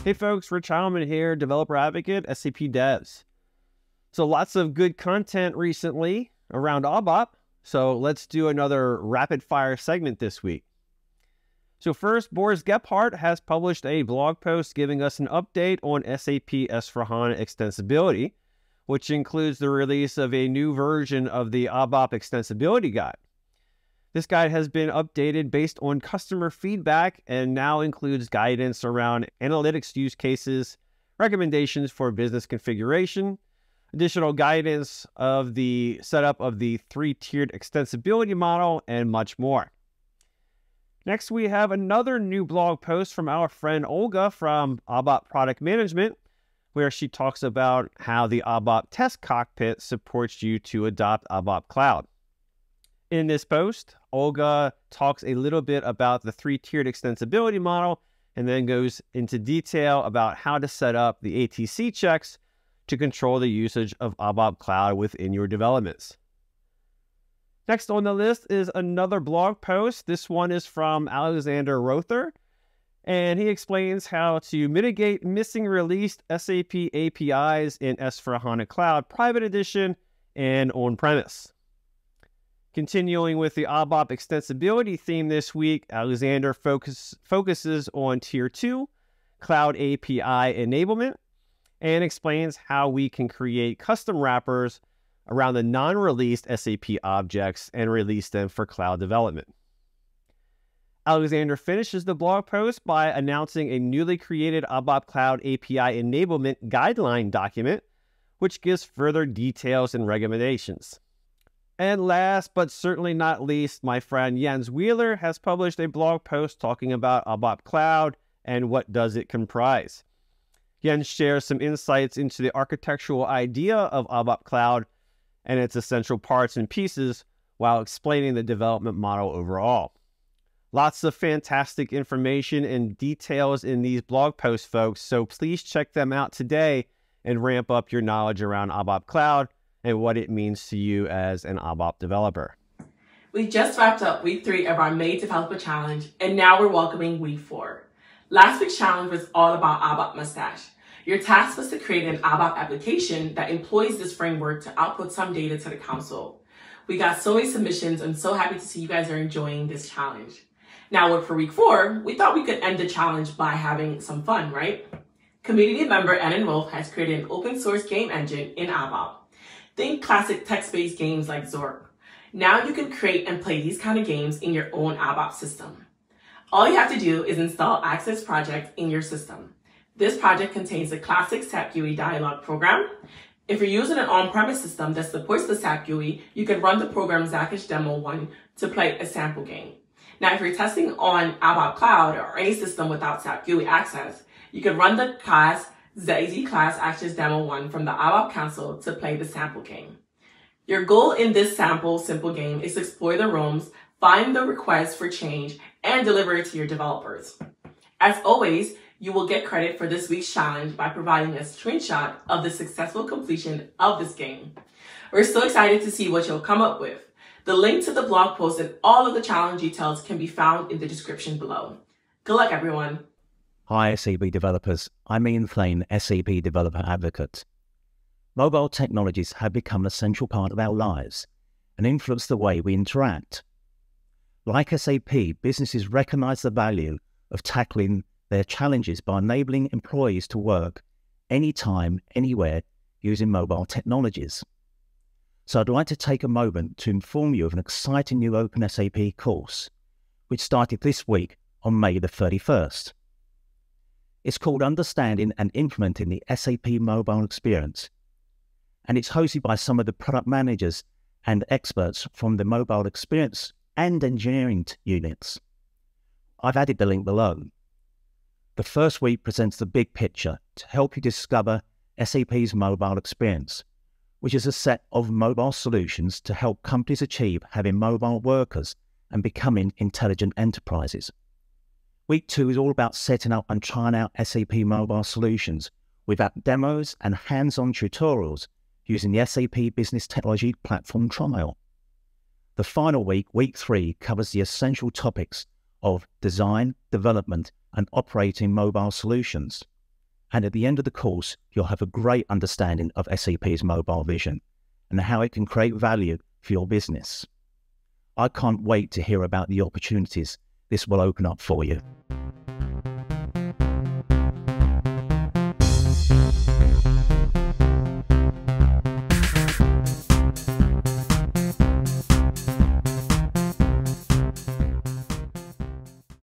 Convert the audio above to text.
Hey folks, Rich Heilman here, developer advocate, SAP Devs. So lots of good content recently around ABAP. So let's do another rapid fire segment this week. So first, Boris Gebhardt has published a blog post giving us an update on SAP S/4HANA Extensibility, which includes the release of a new version of the ABAP Extensibility Guide. This guide has been updated based on customer feedback and now includes guidance around analytics use cases, recommendations for business configuration, additional guidance of the setup of the three-tiered extensibility model, and much more. Next, we have another new blog post from our friend Olga from ABAP Product Management, where she talks about how the ABAP Test Cockpit supports you to adopt ABAP Cloud. In this post, Olga talks a little bit about the three-tiered extensibility model and then goes into detail about how to set up the ATC checks to control the usage of ABAP Cloud within your developments. Next on the list is another blog post. This one is from Alexander Rother, and he explains how to mitigate missing released SAP APIs in S/4HANA Cloud Private Edition and on-premise. Continuing with the ABAP extensibility theme this week, Alexander focuses on Tier 2, Cloud API enablement, and explains how we can create custom wrappers around the non-released SAP objects and release them for cloud development. Alexander finishes the blog post by announcing a newly created ABAP Cloud API enablement guideline document, which gives further details and recommendations. And last but certainly not least, my friend Jens Wheeler has published a blog post talking about ABAP Cloud and what does it comprise. Jens shares some insights into the architectural idea of ABAP Cloud and its essential parts and pieces while explaining the development model overall. Lots of fantastic information and details in these blog posts, folks, so please check them out today and ramp up your knowledge around ABAP Cloud and what it means to you as an ABAP developer. We just wrapped up week 3 of our May Developer Challenge, and now we're welcoming week 4. Last week's challenge was all about ABAP Mustache. Your task was to create an ABAP application that employs this framework to output some data to the console. We got so many submissions. I'm so happy to see you guys are enjoying this challenge. Now, for week 4, we thought we could end the challenge by having some fun, right? Community member Annan Wolf has created an open source game engine in ABAP. Think classic text-based games like Zork. Now you can create and play these kind of games in your own ABAP system. All you have to do is install Access Project in your system. This project contains the classic SAP GUI dialog program. If you're using an on-premise system that supports the SAP GUI, you can run the program Zakish Demo 1 to play a sample game. Now, if you're testing on ABAP Cloud or any system without SAP GUI access, you can run the class ZZ Class Access Demo 1 from the ABAP console to play the sample game. Your goal in this simple game is to explore the rooms, find the requests for change, and deliver it to your developers. As always, you will get credit for this week's challenge by providing a screenshot of the successful completion of this game. We're so excited to see what you'll come up with. The link to the blog post and all of the challenge details can be found in the description below. Good luck, everyone. Hi SAP developers, I'm Ian Thane, SAP Developer Advocate. Mobile technologies have become an essential part of our lives and influence the way we interact. Like SAP, businesses recognize the value of tackling their challenges by enabling employees to work anytime, anywhere using mobile technologies. So I'd like to take a moment to inform you of an exciting new openSAP course, which started this week on May the 31st. It's called Understanding and Implementing the SAP Mobile Experience, and it's hosted by some of the product managers and experts from the mobile experience and engineering units. I've added the link below. The first week presents the big picture to help you discover SAP's mobile experience, which is a set of mobile solutions to help companies achieve having mobile workers and becoming intelligent enterprises. Week 2 is all about setting up and trying out SAP mobile solutions with app demos and hands-on tutorials using the SAP Business Technology Platform trial. The final week, week 3, covers the essential topics of design, development, and operating mobile solutions. And at the end of the course, you'll have a great understanding of SAP's mobile vision and how it can create value for your business. I can't wait to hear about the opportunities this will open up for you.